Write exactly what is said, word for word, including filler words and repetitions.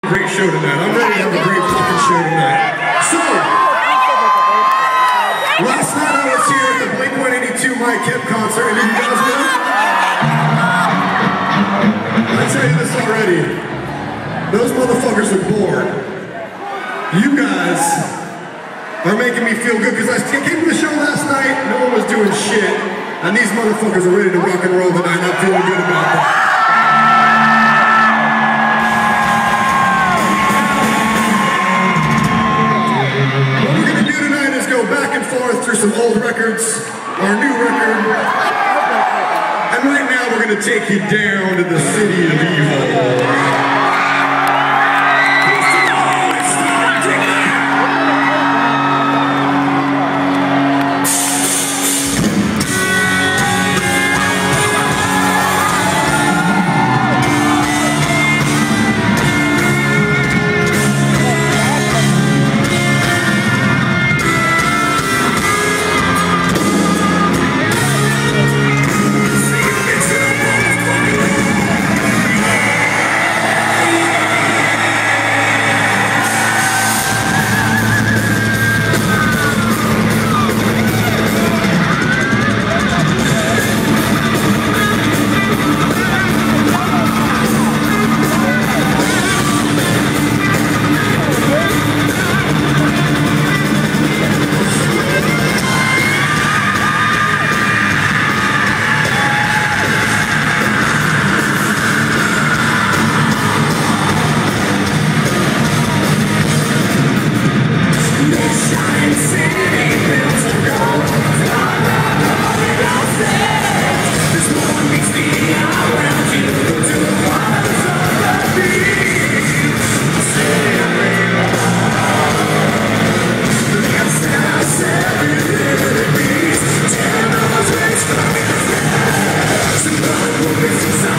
Great show tonight. I'm ready to have a great fucking show tonight. So, last night I was here at the Blink one eighty-two Mike Hip concert, and you guys know? I tell you this already. Those motherfuckers are bored. You guys are making me feel good because I came to the show last night, no one was doing shit, and these motherfuckers are ready to rock and roll tonight, and I'm feeling good about that. Through some old records, our new record, and right now we're going to take you down to the city of evil. This is